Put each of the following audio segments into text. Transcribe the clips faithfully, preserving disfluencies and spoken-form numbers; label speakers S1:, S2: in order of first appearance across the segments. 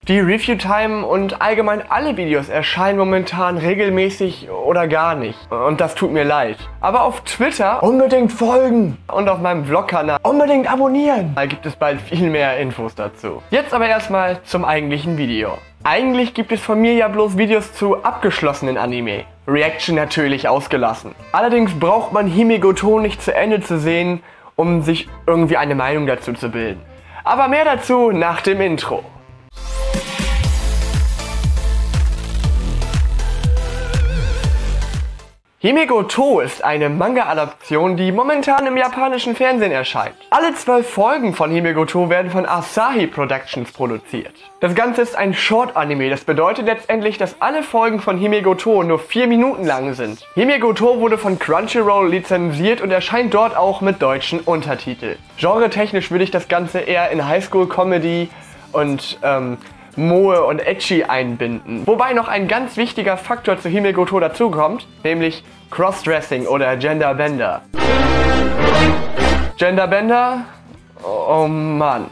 S1: Die Review-Time und allgemein alle Videos erscheinen momentan regelmäßig oder gar nicht. Und das tut mir leid. Aber auf Twitter unbedingt folgen und auf meinem Vlog-Kanal unbedingt abonnieren. Da gibt es bald viel mehr Infos dazu. Jetzt aber erstmal zum eigentlichen Video. Eigentlich gibt es von mir ja bloß Videos zu abgeschlossenen Anime. Reaction natürlich ausgelassen. Allerdings braucht man Hime go To nicht zu Ende zu sehen, um sich irgendwie eine Meinung dazu zu bilden. Aber mehr dazu nach dem Intro. Hime go To ist eine Manga-Adaption, die momentan im japanischen Fernsehen erscheint. Alle zwölf Folgen von Hime go To werden von Asahi Productions produziert. Das Ganze ist ein Short-Anime, das bedeutet letztendlich, dass alle Folgen von Hime go To nur vier Minuten lang sind. Hime go To wurde von Crunchyroll lizenziert und erscheint dort auch mit deutschen Untertiteln. Genre-technisch würde ich das Ganze eher in Highschool-Comedy und ähm, Moe und Ecchi einbinden. Wobei noch ein ganz wichtiger Faktor zu Hime go To dazukommt, nämlich Crossdressing oder Genderbender. Genderbender? Oh Mann.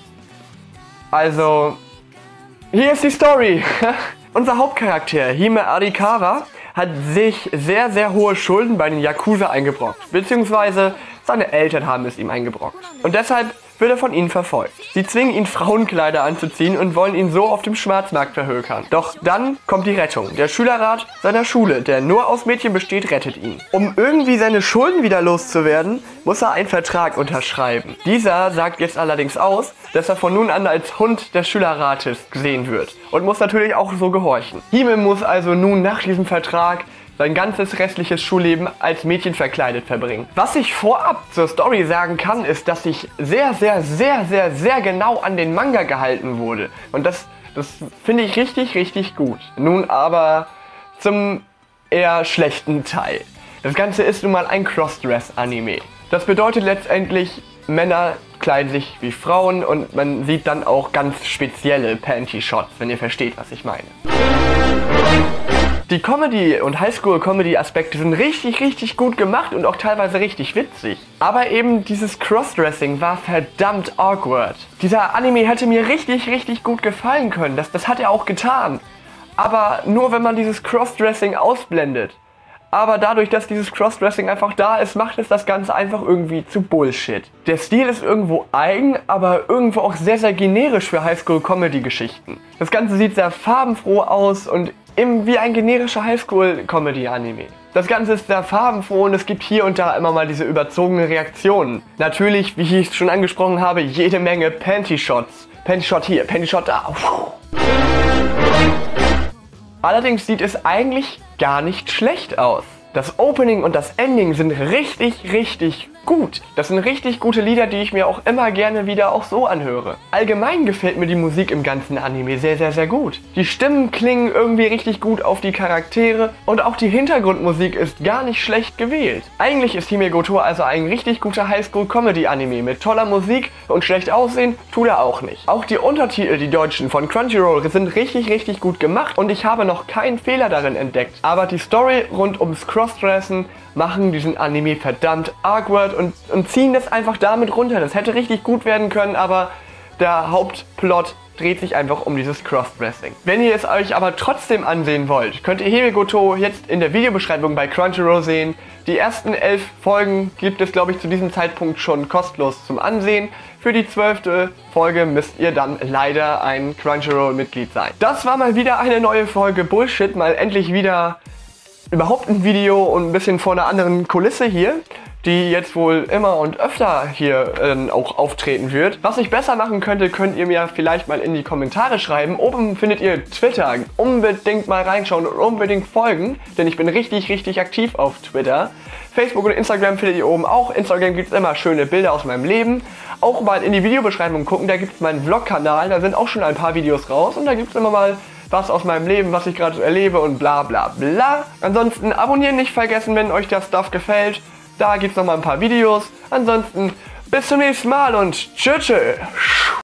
S1: Also, hier ist die Story. Unser Hauptcharakter, Hime Arikawa, hat sich sehr, sehr hohe Schulden bei den Yakuza eingebrockt. Beziehungsweise seine Eltern haben es ihm eingebrockt. Und deshalb wird er von ihnen verfolgt. Sie zwingen ihn, Frauenkleider anzuziehen und wollen ihn so auf dem Schwarzmarkt verhökern. Doch dann kommt die Rettung. Der Schülerrat seiner Schule, der nur aus Mädchen besteht, rettet ihn. Um irgendwie seine Schulden wieder loszuwerden, muss er einen Vertrag unterschreiben. Dieser sagt jetzt allerdings aus, dass er von nun an als Hund des Schülerrates gesehen wird und muss natürlich auch so gehorchen. Hime muss also nun nach diesem Vertrag sein ganzes restliches Schulleben als Mädchen verkleidet verbringen. Was ich vorab zur Story sagen kann, ist, dass ich sehr, sehr, sehr, sehr, sehr genau an den Manga gehalten wurde. Und das, das finde ich richtig, richtig gut. Nun aber zum eher schlechten Teil. Das Ganze ist nun mal ein Crossdress-Anime. Das bedeutet letztendlich, Männer kleiden sich wie Frauen und man sieht dann auch ganz spezielle Panty-Shots, wenn ihr versteht, was ich meine. Die Comedy- und Highschool-Comedy-Aspekte sind richtig, richtig gut gemacht und auch teilweise richtig witzig. Aber eben dieses Crossdressing war verdammt awkward. Dieser Anime hätte mir richtig, richtig gut gefallen können. Das, das hat er auch getan. Aber nur wenn man dieses Crossdressing ausblendet. Aber dadurch, dass dieses Crossdressing einfach da ist, macht es das Ganze einfach irgendwie zu Bullshit. Der Stil ist irgendwo eigen, aber irgendwo auch sehr, sehr generisch für Highschool-Comedy-Geschichten. Das Ganze sieht sehr farbenfroh aus und eben wie ein generischer Highschool-Comedy-Anime. Das Ganze ist sehr farbenfroh und es gibt hier und da immer mal diese überzogenen Reaktionen. Natürlich, wie ich es schon angesprochen habe, jede Menge Panty-Shots. Panty-Shot hier, Panty-Shot da. Allerdings sieht es eigentlich gar nicht schlecht aus. Das Opening und das Ending sind richtig, richtig gut. Das sind richtig gute Lieder, die ich mir auch immer gerne wieder auch so anhöre. Allgemein gefällt mir die Musik im ganzen Anime sehr, sehr, sehr gut. Die Stimmen klingen irgendwie richtig gut auf die Charaktere und auch die Hintergrundmusik ist gar nicht schlecht gewählt. Eigentlich ist Hime go To also ein richtig guter Highschool-Comedy-Anime mit toller Musik und schlecht aussehen tut er auch nicht. Auch die Untertitel, die deutschen von Crunchyroll, sind richtig, richtig gut gemacht und ich habe noch keinen Fehler darin entdeckt. Aber die Story rund ums Crossdressen machen diesen Anime verdammt awkward und, und ziehen das einfach damit runter. Das hätte richtig gut werden können, aber der Hauptplot dreht sich einfach um dieses Crossdressing. Wenn ihr es euch aber trotzdem ansehen wollt, könnt ihr Hime go To jetzt in der Videobeschreibung bei Crunchyroll sehen. Die ersten elf Folgen gibt es, glaube ich, zu diesem Zeitpunkt schon kostenlos zum Ansehen. Für die zwölfte Folge müsst ihr dann leider ein Crunchyroll-Mitglied sein. Das war mal wieder eine neue Folge Bullshit, mal endlich wieder überhaupt ein Video und ein bisschen vor einer anderen Kulisse hier, die jetzt wohl immer und öfter hier äh, auch auftreten wird. Was ich besser machen könnte, könnt ihr mir vielleicht mal in die Kommentare schreiben. Oben findet ihr Twitter. Unbedingt mal reinschauen und unbedingt folgen, denn ich bin richtig, richtig aktiv auf Twitter. Facebook und Instagram findet ihr oben auch. Instagram gibt es immer schöne Bilder aus meinem Leben. Auch mal in die Videobeschreibung gucken, da gibt es meinen Vlog-Kanal, da sind auch schon ein paar Videos raus und da gibt es immer mal was aus meinem Leben, was ich gerade so erlebe und bla bla bla. Ansonsten abonnieren nicht vergessen, wenn euch der Stuff gefällt. Da gibt es noch mal ein paar Videos. Ansonsten bis zum nächsten Mal und tschüss.